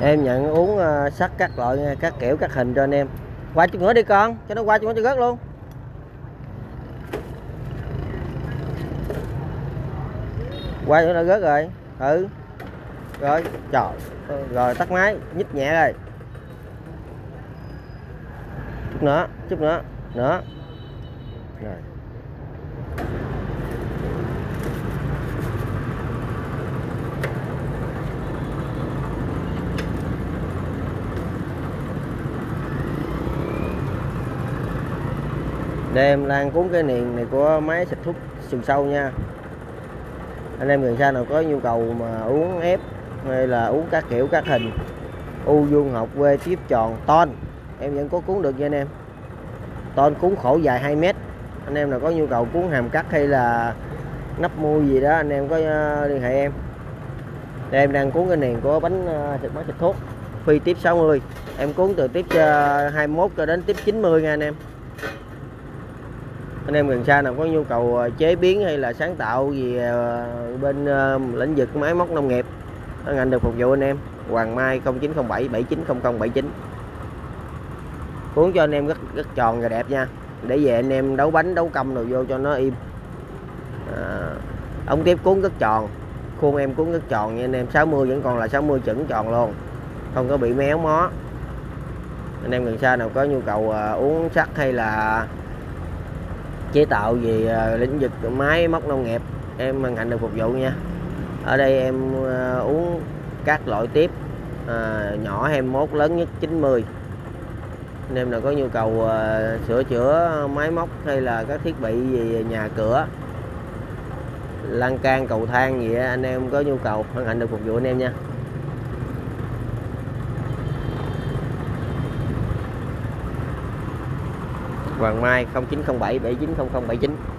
Em nhận uống sắt các loại, các kiểu, các hình cho anh em. Qua chút nữa đi con, cho nó qua chút nữa cho rớt luôn. Qua chỗ nó rớt rồi. Ừ. Rồi, trời. Rồi tắt máy, nhích nhẹ rồi. Chút nữa, chút nữa, nữa. Rồi. Đây em đang cuốn cái niền này của máy xịt thuốc sừng sâu nha. Anh em gần xa nào có nhu cầu mà uống ép hay là uống các kiểu các hình, u vuông học, quê tiếp tròn, ton, em vẫn có cuốn được nha anh em. Ton cuốn khổ dài 2 mét. Anh em nào có nhu cầu cuốn hàm cắt hay là nắp mui gì đó anh em có liên hệ em. Đây em đang cuốn cái niền của bánh máy xịt thuốc phi tiếp 60. Em cuốn từ tiếp 21 cho đến tiếp 90 nha anh em. Anh em gần xa nào có nhu cầu chế biến hay là sáng tạo gì bên lĩnh vực máy móc nông nghiệp, ngành được phục vụ anh em. Hoàng Mai 0907 790079. Cuốn cho anh em rất tròn và đẹp nha, để về anh em đấu bánh đấu căm rồi vô cho nó im. Ống tiếp cuốn rất tròn, khuôn em cuốn rất tròn nha anh em. 60 vẫn còn là 60 chuẩn tròn luôn, không có bị méo mó. Anh em gần xa nào có nhu cầu uống sắt hay là chế tạo về lĩnh vực máy móc nông nghiệp, em hân hạnh được phục vụ nha. Ở đây em uống các loại tiếp nhỏ 21, lớn nhất 90. Anh em nào có nhu cầu sửa chữa máy móc hay là các thiết bị gì nhà cửa, lan can cầu thang gì đó, anh em có nhu cầu hân hạnh được phục vụ anh em nha. Hoàng Mai 0907 790079.